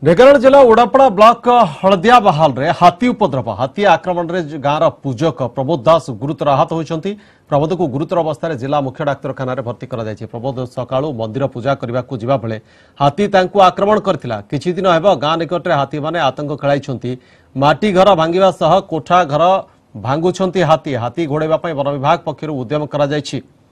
ढेंकानाल जिला ओडापड़ा ब्लॉक हलदिया बहाल रे हाथी उपद्रव हाथी आक्रमण रे गाँव पूजक प्रबोध दास गुरुतर आहत होती। प्रबोध को गुरुतर अवस्था जिला मुख्य डाक्तखाना भर्ती कर प्रबोध सकाळू मंदिर पूजा करने को जिबा बेले हाथी तांको आक्रमण करथिला। किछि दिन हेबो गाँ निकट में हाथी माने आतंक खेलाइछंती। माटी घर भांगिबा सह कोठा घर भांगुछंती। हाथी हाथी घोड़ेबा पई वन विभाग पक्षरु उद्यम करा जायछि।